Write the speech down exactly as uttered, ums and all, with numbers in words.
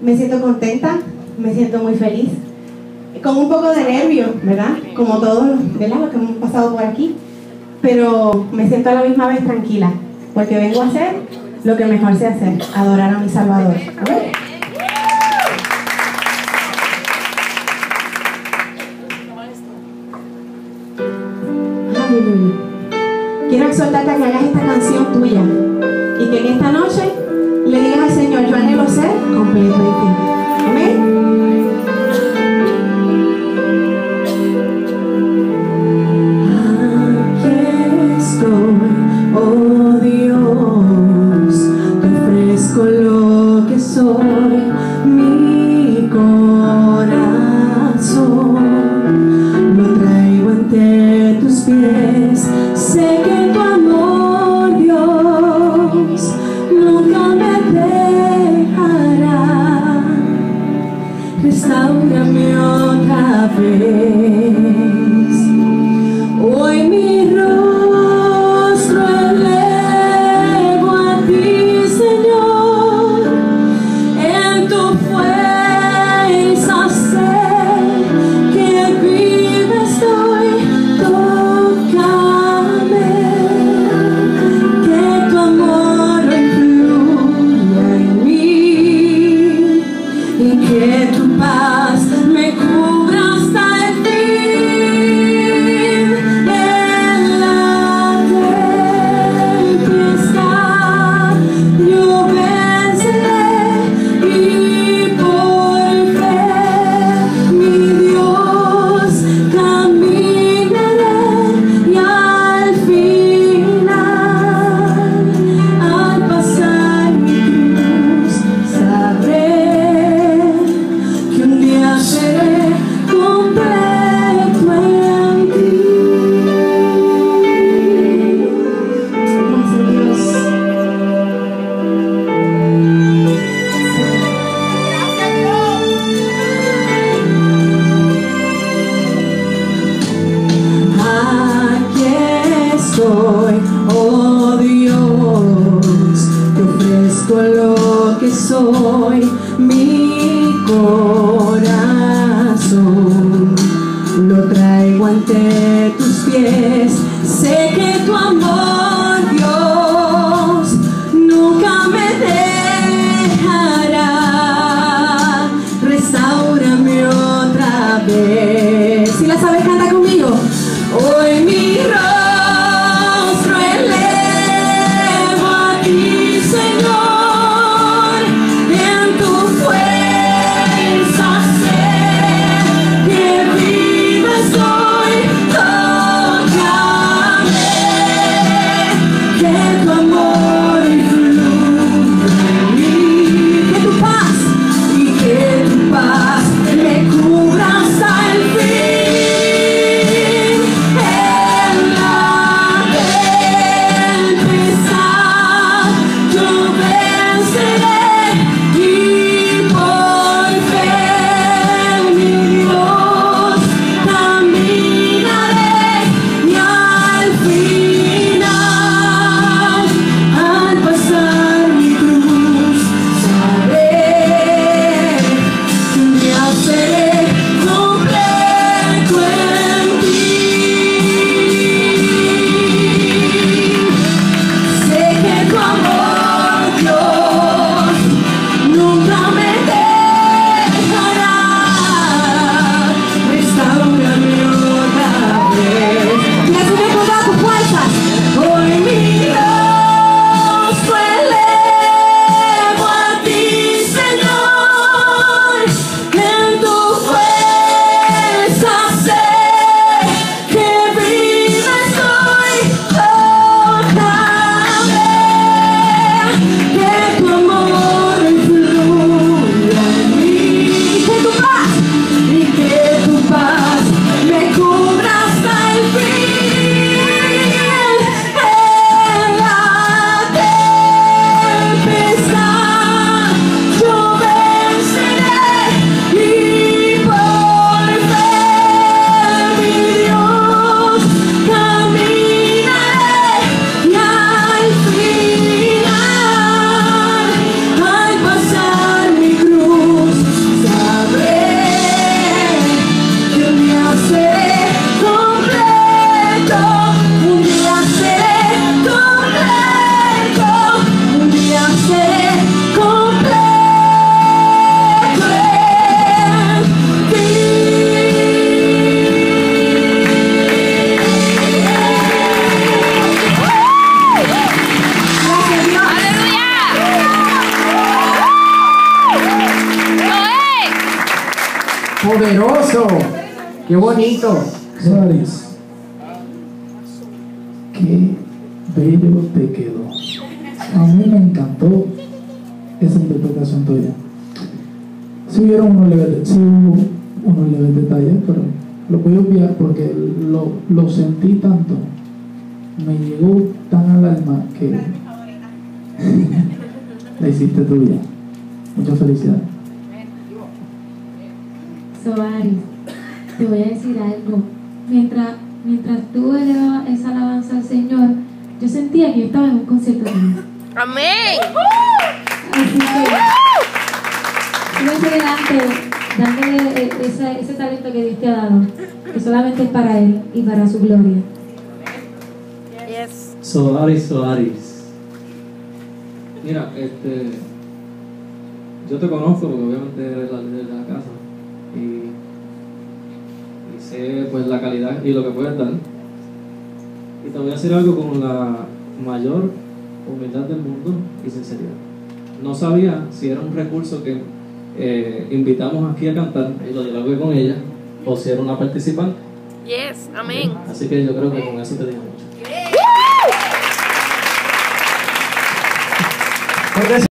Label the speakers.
Speaker 1: me siento contenta, me siento muy feliz, con un poco de nervio, ¿verdad? Como todos los, ¿verdad? Los que hemos pasado por aquí, pero me siento a la misma vez tranquila, porque vengo a hacer lo que mejor sé hacer, adorar a mi Salvador. ¿Amén? Aleluya. Quiero exhortarte a que hagas esta canción tuya y que en esta noche le digas al Señor: yo anhelo ser completo en ti. Amén.
Speaker 2: Oh Dios, te ofrezco lo que soy, mi corazón lo traigo ante tus pies. Sé que tu amor, Dios, nunca me dejará. Restáurame otra vez. Hoy mi rostro elevo a ti, Señor, en tu fuerza sé que vive estoy. Tócame, que tu amor influya en mí y que tu paz me cubra hasta el fin. En la tempestad yo venceré y por fe, mi Dios, caminaré y al final, al pasar mi cruz, sabré que un día seré completo en ti. Gracias, Dios. Aquí estoy, oh Dios, te ofrezco lo que soy, mi corazón lo traigo ante tus pies. Sé que tu amor, Dios, nunca me dejará. Restáurame otra vez. Si la sabes, canta conmigo. Hoy mi rostro elevo a ti, Señor, en tu fuerza sé que viva estoy.
Speaker 3: Poderoso. Qué bonito.
Speaker 4: Saris, qué bello te quedó. A mí me encantó esa interpretación tuya. Sí hubieron unos leves, sí hubo unos leves detalles, pero lo voy a obviar porque lo, lo sentí tanto, me llegó tan al alma que la hiciste tuya. Muchas felicidades.
Speaker 2: Soaris, te voy a decir algo. Mientras, mientras tú elevabas esa alabanza al Señor, yo sentía que yo estaba en un concierto tuyo.
Speaker 5: Amén.
Speaker 2: Así que, sigue adelante, dándole ese, ese talento que Dios te ha dado, que solamente es para Él y para su gloria.
Speaker 5: Yes.
Speaker 6: Soaris, Soaris. Mira, este. Yo te conozco porque obviamente eres la líder de la casa. Y, y sé pues la calidad y lo que puedes dar. Y te voy a decir algo con la mayor humildad del mundo y sinceridad. No sabía si era un recurso que eh, invitamos aquí a cantar y lo dialogué con ella, o si era una participante.
Speaker 5: Yes. Amén.
Speaker 6: Así que yo creo que con eso te digo mucho.
Speaker 3: Porque